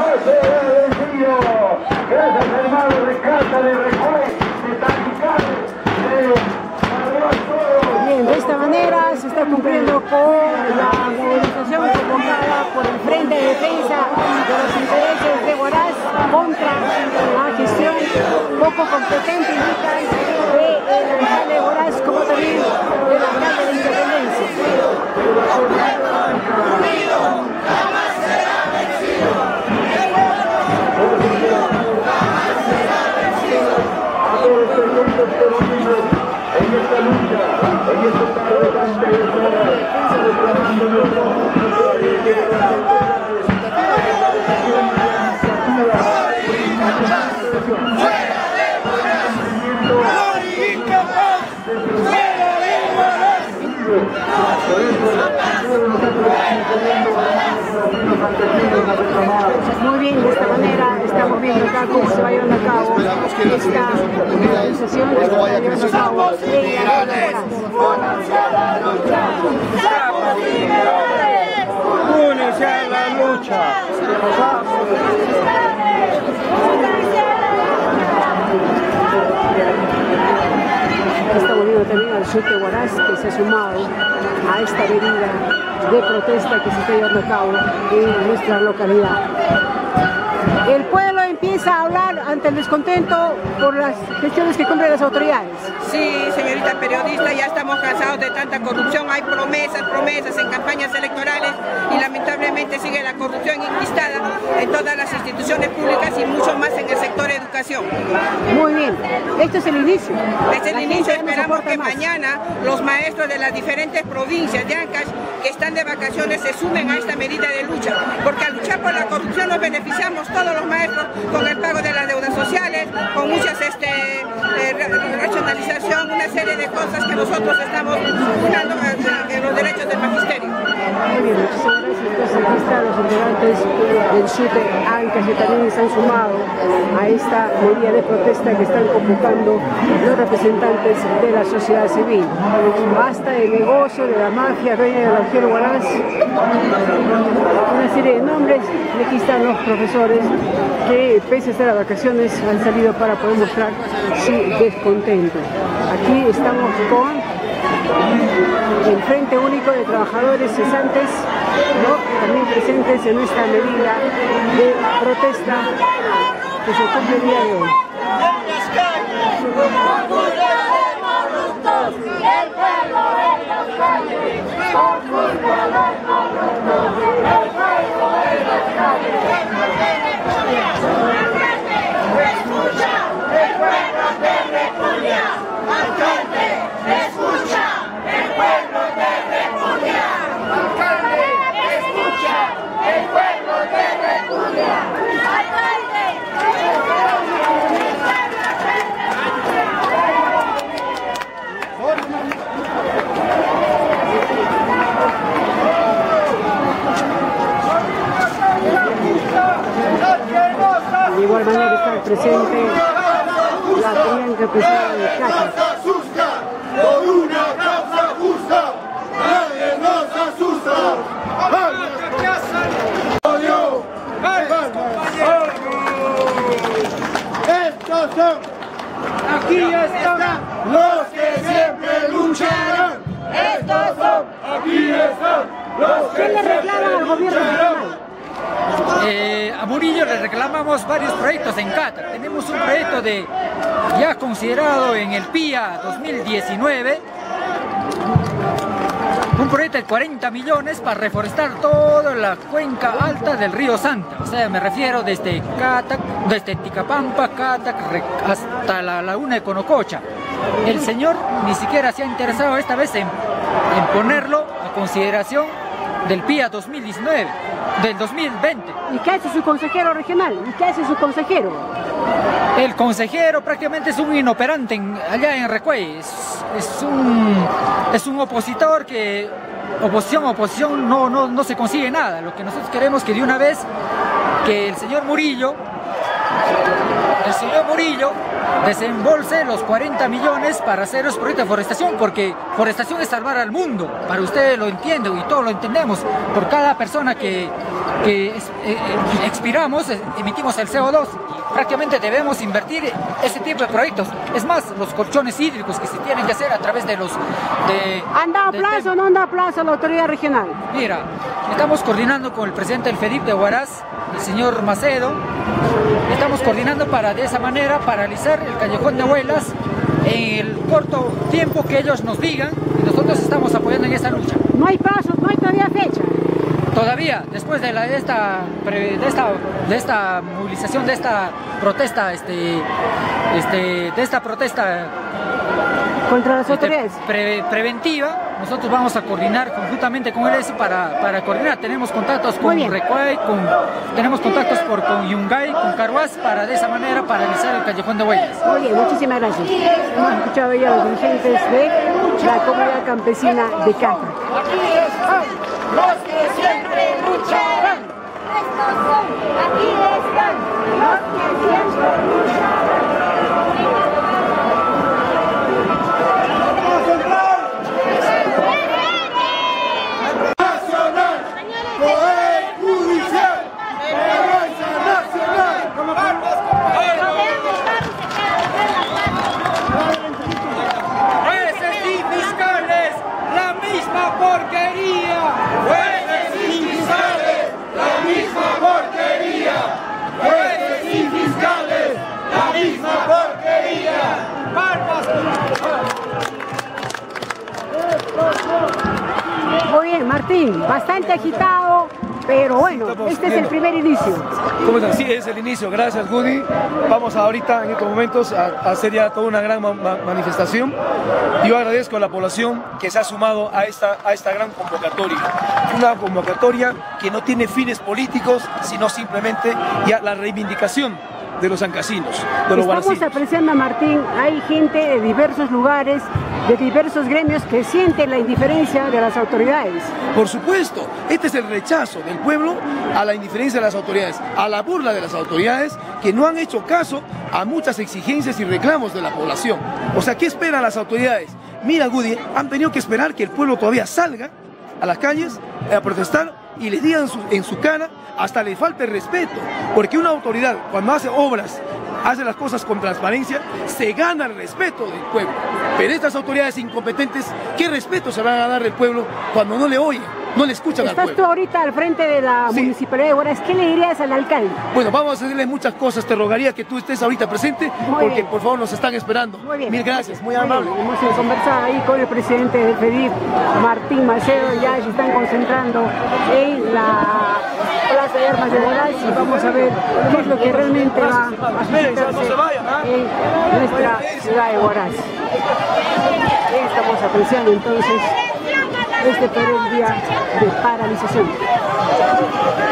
Gracias, hermano de Casa de Recuay, de Taquicán, Bien, de esta manera se está cumpliendo con la movilización convocada por el Frente de Defensa de los Intereses de Huaraz contra la gestión poco competente, indican, del alcalde de Huaraz como también del alcalde de Independencia. en esta lucha, en esta tarde tan pesada, reclamando nuestra Muy bien, de esta manera estamos viendo acá cómo se va llevando a cabo esta movilización que se está llevando a cabo en ¡Únese a la lucha! Estamos viendo también al sur de Huaraz que se ha sumado a esta avenida de protesta que se está llevando a cabo en nuestra localidad. El pueblo empieza a hablar ante el descontento por las gestiones que cumplen las autoridades. Sí, señorita periodista, ya estamos cansados de tanta corrupción. Hay promesas en campañas electorales y lamentablemente sigue la corrupción enquistada en todas las instituciones públicas y mucho más en el sector educación. Muy bien, esto es el inicio. Es el inicio, esperamos que mañana los maestros de las diferentes provincias de Ancash que están de vacaciones se sumen a esta medida de lucha, porque al luchar por la corrupción nos beneficiamos todos los maestros con el pago de las deudas sociales, con muchas racionalización, una serie de cosas que nosotros estamos buscando en los derechos del magisterio. Muy bien, muchísimas gracias. Entonces aquí están los integrantes del sur de Ancash que también se han sumado a esta medida de protesta que están convocando los representantes de la sociedad civil. Basta el negocio de la mafia dueña de la región Huaraz, una serie de nombres, y aquí están los profesores que pese a estar a vacaciones han salido para poder mostrar su descontento. Aquí estamos con el Frente Único de Trabajadores Cesantes, también presentes en esta medida de protesta que se cumple el día de hoy. El pueblo en las calles, escucha el pueblo de Reculia, alcalde, escucha el pueblo de Reculia, alcalde, escucha el pueblo de Reculia, alcalde, de igual manera está presente la teniente presidenta de Cata. Por una causa justa, nadie nos asusta. ¡Odio! Estos son, aquí están los que siempre lucharán. Estos son, aquí están los que ¿Qué le reclaman al gobierno regional? A Murillo le reclamamos varios proyectos en Cata. Tenemos un proyecto ya considerado en el PIA 2019, un proyecto de 40 millones para reforestar toda la cuenca alta del río Santa. O sea, me refiero desde Catac, desde Ticapampa, Catac, hasta la laguna de Conococha. El señor ni siquiera se ha interesado esta vez en ponerlo a consideración del PIA 2019, del 2020. ¿Y qué hace su consejero regional? ¿Y qué hace su consejero? El consejero prácticamente es un inoperante allá en Recuay. Es un opositor que oposición no se consigue nada. Lo que nosotros queremos que de una vez que el señor Murillo desembolse los 40 millones para hacer los proyectos de forestación, porque forestación es salvar al mundo. Para ustedes lo entienden y todos lo entendemos. Por cada persona que expiramos, emitimos el CO2. Prácticamente debemos invertir ese tipo de proyectos. Es más, los colchones hídricos que se tienen que hacer a través de los... ¿Han dado plazo o no han dado plazo a la autoridad regional? Mira, estamos coordinando con el presidente del FEDIP de Huaraz, el señor Macedo. Estamos coordinando para de esa manera paralizar el callejón de Huelas en el corto tiempo que ellos nos digan, y nosotros estamos apoyando en esa lucha. No hay plazo, no hay todavía fecha. Todavía, después de esta movilización, de esta protesta, contra las autoridades preventiva, nosotros vamos a coordinar conjuntamente con el ESI para coordinar. Tenemos contactos con Recuay, tenemos contactos con Yungay, con Carhuaz, para de esa manera paralizar el callejón de Huellas. Muy bien, muchísimas gracias. Hemos escuchado ya a los dirigentes de la comunidad campesina de Cátac. Los que siempre lucharán. Estos son, aquí están, los que siempre lucharán. Nacional, Poder Judicial, Vergüenza Nacional. Jueces y fiscales, la misma porquería. Jueces y fiscales, la misma porquería. Jueces y fiscales, la misma porquería. Muy bien, Martín, bastante agitado, pero bueno, este es el primer inicio. ¿Cómo están? Sí, es el inicio. Gracias, Woody. Vamos ahorita, en estos momentos, a hacer ya toda una gran manifestación. Yo agradezco a la población que se ha sumado a esta gran convocatoria. Una convocatoria que no tiene fines políticos, sino simplemente ya la reivindicación de los ancasinos, de los Estamos guaracinos. apreciando a Martín, hay gente de diversos lugares, de diversos gremios que sienten la indiferencia de las autoridades. Por supuesto, este es el rechazo del pueblo a la indiferencia de las autoridades, a la burla de las autoridades que no han hecho caso a muchas exigencias y reclamos de la población. O sea, ¿qué esperan las autoridades? Mira, Woody, han tenido que esperar que el pueblo todavía salga a las calles a protestar y les digan en su cara, hasta le falta el respeto, porque una autoridad cuando hace obras, hace las cosas con transparencia, se gana el respeto del pueblo. Pero estas autoridades incompetentes, ¿qué respeto se van a dar del pueblo cuando no le oyen, no le escuchan al pueblo? Estás tú ahorita al frente de la Municipalidad de Huaraz, ¿qué le dirías al alcalde? Bueno, vamos a hacerle muchas cosas, te rogaría que tú estés ahorita presente, porque bien. por favor nos están esperando. Muy bien. Mil gracias, muy amable. Bien. Hemos conversado ahí con el presidente del FEDIP, Martín Macedo, ya se están concentrando en la Plaza de Armas de Huaraz y vamos a ver qué es lo que realmente va a suscitarse en nuestra ciudad de Huaraz. Estamos apreciando entonces este primer día de paralización.